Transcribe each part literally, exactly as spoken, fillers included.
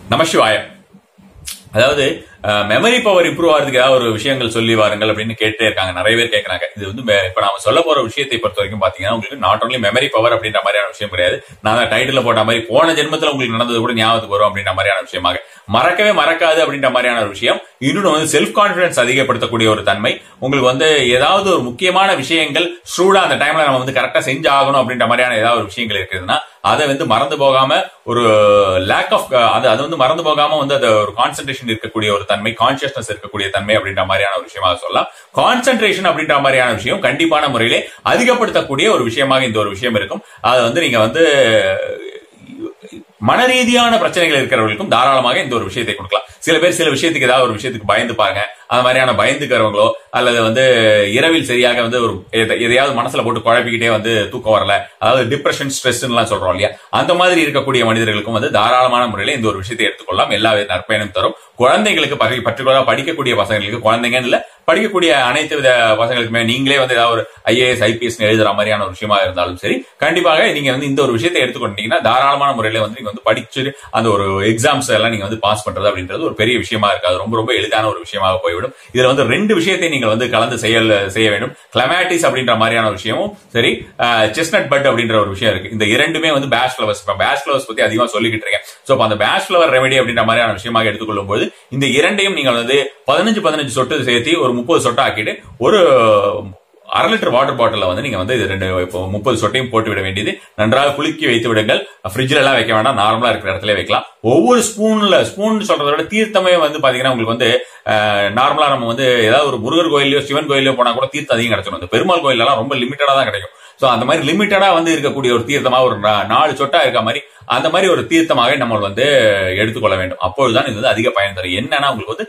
நமசிவாய. அதாவது memory power improve ஆகிறதுக்கு ஏதாவது ஒரு விஷயங்கள் சொல்லி வாருங்கள் அப்படின்னு கேட்டே இருக்காங்க, நிறைய பேர் கேட்கறாங்க. இது வந்து இப்ப நாம சொல்ல போற விஷயத்தை பொறுத்த வரைக்கும் பாத்தீங்கன்னா உங்களுக்கு நாட் ஒன்லி மெமரி பவர் அப்படின்ற மாதிரியான விஷயம் கிடையாது. நான் டைட்டில் போட்ட மாதிரி போன ஜென்மத்துல உங்களுக்கு நடந்தது கூட ஞாபகத்துக்கு வரும் அப்படின்ற மாதிரியான விஷயமாக மறக்கவே மறக்காது அப்படின்ற மாதிரியான ஒரு விஷயம். இன்னொன்று வந்து செல்ஃப் கான்பிடன்ஸ் அதிகப்படுத்தக்கூடிய ஒரு தன்மை. உங்களுக்கு வந்து ஏதாவது ஒரு முக்கியமான விஷயங்கள் ஸ்ட்ரூடா அந்த டைம்ல நம்ம வந்து கரெக்டா செஞ்சு ஆகணும் அப்படின்ற மாதிரியான ஏதாவது ஒரு விஷயங்கள் இருக்குதுன்னா அதை வந்து மறந்து போகாம ஒரு லேக் ஆஃப் அது அது வந்து மறந்து போகாம வந்து அது ஒரு கான்சென்ட்ரேஷன் இருக்கக்கூடிய ஒரு தன்மை, கான்சியஸ்னஸ் இருக்கக்கூடிய தன்மை அப்படின்ற மாதிரியான ஒரு விஷயமாக சொல்லலாம். கான்சென்ட்ரேஷன் அப்படின்ற மாதிரியான விஷயம் கண்டிப்பான முறையிலே அதிகப்படுத்தக்கூடிய ஒரு விஷயமாக இந்த ஒரு விஷயம் இருக்கும். அது வந்து நீங்க வந்து மன ரீதியான பிரச்சனைகள் இருக்கிறவர்களுக்கும் தாராளமாக இந்த ஒரு விஷயத்தை கொடுக்கலாம். சில பேர் சில விஷயத்துக்கு ஏதாவது ஒரு விஷயத்துக்கு பயந்து பாருங்க, அந்த மாதிரியான பயந்துக்கிறவங்களோ அல்லது வந்து இரவில் சரியாக வந்து ஒரு எதையாவது மனசுல போட்டு குழப்பிக்கிட்டே வந்து தூக்கம் வரல, அதாவது டிப்ரெஷன் ஸ்ட்ரெஸ் எல்லாம் சொல்றோம் இல்லையா, அந்த மாதிரி இருக்கக்கூடிய மனிதர்களுக்கும் வந்து தாராளமான முறையில இந்த ஒரு விஷயத்தை எடுத்துக்கொள்ளலாம். எல்லா நற்பயனும் தரும். குழந்தைகளுக்கு பர்டிகுலரா படிக்கக்கூடிய பசங்களுக்கு, குழந்தைங்கன்னு இல்ல படிக்கக்கூடிய அனைத்து வித பசங்களுக்குமே நீங்களே வந்து ஏதாவது ஒரு ஐஏஎஸ் ஐபிஎஸ் எழுதுற மாதிரியான ஒரு விஷயமா இருந்தாலும் சரி, கண்டிப்பாக நீங்க வந்து இந்த ஒரு விஷயத்தை எடுத்துக்கொண்டீங்கன்னா தாராளமான முறையில வந்து நீங்க வந்து படிச்சு அந்த ஒரு எக்ஸாம்ஸ் எல்லாம் நீங்க வந்து பாஸ் பண்றது அப்படின்றது ஒரு பெரிய விஷயமா இருக்காது, ரொம்ப ரொம்ப எளிதான ஒரு விஷயமாக போய்விடும். இதுல வந்து ரெண்டு விஷயத்தை நீங்க வந்து கலந்து செயல் செய்ய வேண்டும். கிளமேட்டிஸ் அப்படின்ற மாதிரியான ஒரு விஷயமும் சரி, செஸ்னட் பட் அப்படின்ற ஒரு விஷயம் இருக்கு. இந்த இரண்டுமே வந்து பேஷ் ஃபிளவர்ஸ். பேஷ் ஃபிளவர்ஸ் பத்தி அதிகமா சொல்லிக்கிட்டு இருக்கேன். சோ அந்த பேஷ் ஃபிளவர் ரெமெடி அப்படின்ற மாதிரியான விஷயமாக எடுத்துக்கொள்ளும் போது இந்த இரண்டையும் நீங்கள் வந்து பதினஞ்சு பதினஞ்சு சொட்டு சேர்த்து ஒரு முப்பது சொட்டு ஆக்கிட்டு ஒரு அரை லிட்டர் வாட்டர் பாட்டில் வந்து நீங்க வந்து ரெண்டு முப்பது சொட்டையும் போட்டு விட வேண்டியது. நன்றாக குலுக்கி வைத்து விடுங்கள். ஃப்ரிட்ஜ்ல எல்லாம் வைக்க வேண்டாம், நார்மலா இருக்கிற இடத்துல வைக்கலாம். ஒவ்வொரு ஸ்பூன்ல ஸ்பூன் சொல்றத விட தீர்த்தமே வந்து பாத்தீங்கன்னா உங்களுக்கு வந்து நார்மலா நம்ம வந்து ஏதாவது ஒரு முருகர் கோயிலையோ சிவன் கோயிலையோ போனா கூட தீர்த்தம் அதிகம் கிடைச்சிடும். இந்த பெருமாள் கோயில் எல்லாம் ரொம்ப லிமிட்டடா தான் கிடைக்கும். சோ அந்த மாதிரி லிமிட்டடா வந்து இருக்கக்கூடிய ஒரு தீர்த்தமா ஒரு நாலு சொட்டா இருக்க மாதிரி அந்த மாதிரி ஒரு தீர்த்தமாக நம்ம வந்து எடுத்துக்கொள்ள வேண்டும். அப்பொழுதுதான் இது வந்து அதிக பயன் தரும். என்னன்னா உங்களுக்கு வந்து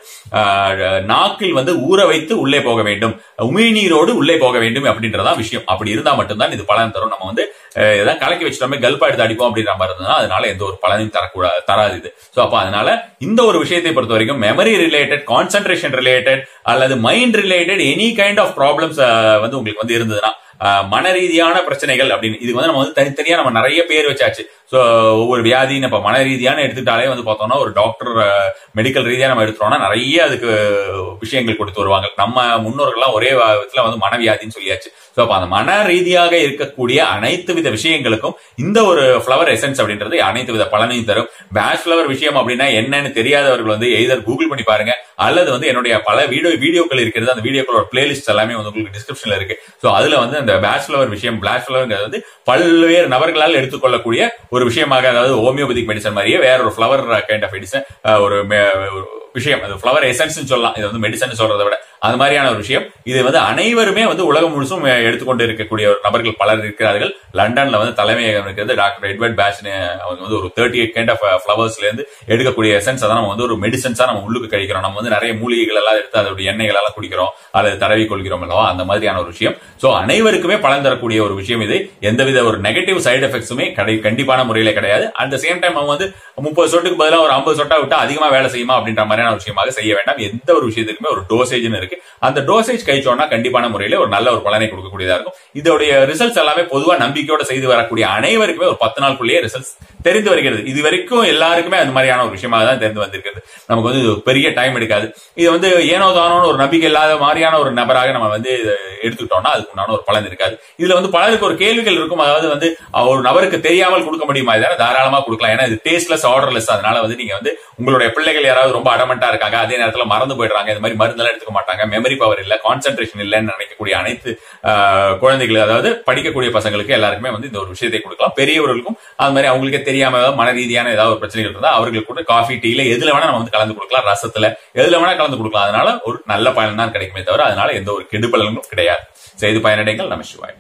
நாக்கில் வந்து ஊற வைத்து உள்ளே போக வேண்டும், உமிழ்நீரோடு உள்ளே போக வேண்டும் அப்படின்றதான் விஷயம். அப்படி இருந்தா மட்டும்தான் இது பலன் தரும். நம்ம வந்து ஏதாவது கலக்கி வச்சுட்டோமே கல்பா எடுத்து அடிப்போம் அப்படின்ற மாதிரி இருந்ததுன்னா அதனால எந்த ஒரு பலனையும் தரக்கூடாது, தராது இது. சோ அப்ப அதனால இந்த ஒரு விஷயத்தை பொறுத்த வரைக்கும் மெமரி ரிலேட்டட், கான்சென்ட்ரேஷன் ரிலேட்டட் அல்லது mind related any kind of problems வந்து உங்களுக்கு வந்து இருந்ததுன்னா, மன ரீதியான பிரச்சனைகள் அப்படின்னு இதுக்கு வந்து நம்ம வந்து தனித்தனியா நம்ம நிறைய பேர் வச்சாச்சு. சோ ஒவ்வொரு வியாதின்னு இப்ப மன ரீதியான எடுத்துட்டாலே வந்து பார்த்தோம்னா ஒரு டாக்டர் மெடிக்கல் ரீதியா நம்ம எடுத்துட்டோம்னா நிறைய அதுக்கு விஷயங்கள் கொடுத்து வருவாங்க. நம்ம முன்னோர்கள்லாம் ஒரே விதத்துல வந்து மனவியாதின்னு சொல்லியாச்சு. சோ அப்ப அந்த மன ரீதியாக இருக்கக்கூடிய அனைத்து வித விஷயங்களுக்கும் இந்த ஒரு ஃபிளவர் எசன்ஸ் அப்படின்றது அனைத்து வித பலனையும் தரும். பேஷ் ஃபிளவர் விஷயம் அப்படின்னா என்னன்னு தெரியாதவர்கள் வந்து எய்தர் கூகுள் பண்ணி பாருங்க அல்லது வந்து என்னுடைய பல வீடியோ வீடியோக்கள் இருக்கிறது, அந்த வீடியோக்களோட பிளேலிஸ்ட் எல்லாமே வந்து உங்களுக்கு டிஸ்கிரிப்ஷன்ல இருக்கு. சோ அதுல வந்து அந்த பேஷ் ஃபிளவர் விஷயம், பிளாஷ் ஃபிளவர்ங்கிறது வந்து பல்வேறு நபர்களால் எடுத்துக்கொள்ளக்கூடிய ஒரு விஷயமாக, அதாவது ஹோமியோபதிக் மெடிசன் மாதிரியே வேற ஒரு ஃபிளவர் கைண்ட் ஆஃப் மெடிசன் ஒரு விஷயம். அது ஃபிளவர் எசன்ஸ் சொல்லலாம், இது வந்து மெடிசன் சொல்றதை விட அது மாதிரியான ஒரு விஷயம். இது வந்து அனைவருமே வந்து உலகம் முழுசும் எடுத்துக்கொண்டு இருக்கக்கூடிய ஒரு நபர்கள் பலர் இருக்கிறார்கள். லண்டன்ல வந்து தலைமையகம் இருக்கிறது டாக்டர் எட்வர்ட் பேட்ச். அவங்க வந்து ஒரு தேர்ட்டி எயிட் கைண்ட் ஆஃப் ஃபிளவர்ஸ்ல இருந்து எடுக்கக்கூடிய எசன்ஸ் தான் நம்ம வந்து ஒரு மெடிசன்ஸா நம்ம உள்ளுக்கு கழிக்கிறோம். நம்ம வந்து நிறைய மூலிகைகள் எல்லாம் எடுத்து அதோட எண்ணெய்கள் எல்லாம் குடிக்கிறோம் அல்லது தடவி கொள்கிறோம் அல்லவா, அந்த மாதிரியான ஒரு விஷயம். சோ அனைவருக்குமே பலன் தரக்கூடிய ஒரு விஷயம் இது. எந்தவித ஒரு நெகட்டிவ் சைடு எஃபெக்ட்ஸுமே கண்டிப்பான முறையில கிடையாது. அட் த சேம் டைம் அவங்க வந்து முப்பது சொட்டுக்கு பதிலாக ஒரு ஐம்பது சொட்டா விட்டா அதிகமா வேலை செய்யுமா அப்படின்ற மாதிரியான விஷயமாக செய்ய வேண்டாம். எந்த ஒரு விஷயத்துக்குமே ஒரு டோசேஜ் இருக்கு. அந்த டோசேஜ் கழிச்சோம்னா கண்டிப்பான முறையில ஒரு நல்ல ஒரு பலனை கொடுக்கக்கூடியதா இருக்கும். இதோடைய ரிசல்ட்ஸ் எல்லாமே பொதுவா நம்பிக்கையோட செய்து வரக்கூடிய அனைவருக்குமே ஒரு பத்து நாளுக்குள்ளேயே ரிசல்ட்ஸ் தெரிந்து வருகிறது. இது வரைக்கும் எல்லாருக்குமே அந்த மாதிரியான ஒரு விஷயமாக தான் தெரிந்து வந்திருக்கிறது. நமக்கு வந்து பெரிய டைம் எடுக்காது. இது வந்து ஏனோ தானோன்னு ஒரு நம்பிக்கை இல்லாத மாதிரியான ஒரு நபராக நம்ம வந்து எடுத்துக்கிட்டோம்னா அதுக்கு உண்டான ஒரு பலன் இருக்காது. இதுல வந்து பலருக்கு ஒரு கேள்விகள் இருக்கும். அதாவது வந்து ஒரு நபருக்கு தெரியாமல் கொடுக்க முடியுமா? இதான தாராளமா கொடுக்கலாம். ஏன்னா இது டேஸ்ட்லெஸ், ஆர்டர்லெஸ். அதனால வந்து நீங்க வந்து உங்களுடைய பிள்ளைகள் யாராவது ரொம்ப அடமெண்டா இருக்காங்க, அதே நேரத்துல மறந்து போயிடுறாங்க, இந்த மாதிரி மருந்தெல்லாம் எடுத்துக்க மாட்டாங்க, மெமரி பவர் இல்ல, கான்சென்ட்ரேஷன் இல்லன்னு நினைக்கக்கூடிய அனைத்து குழந்தைகள், அதாவது படிக்கக்கூடிய பசங்களுக்கு எல்லாருக்குமே வந்து இந்த ஒரு விஷயத்தை கொடுக்கலாம். பெரியவர்களுக்கும் அது மாதிரி அவங்களுக்கே தெரியாம மன ரீதியான ஏதாவது ஒரு பிரச்சனைகள் இருந்தா அவர்களுக்கு கூட காஃபி, டீல எதுல வேணா நம்ம வந்து கலந்து கொடுக்கலாம், ரசத்துல எதுல வேணா கலந்து கொடுக்கலாம். அதனால ஒரு நல்ல பயன் தான் கிடைக்குமே தவிர அதனால எந்த ஒரு கெடுபலனும் கிடையாது. செய்து பயனடைங்கள். நமசிவாய்.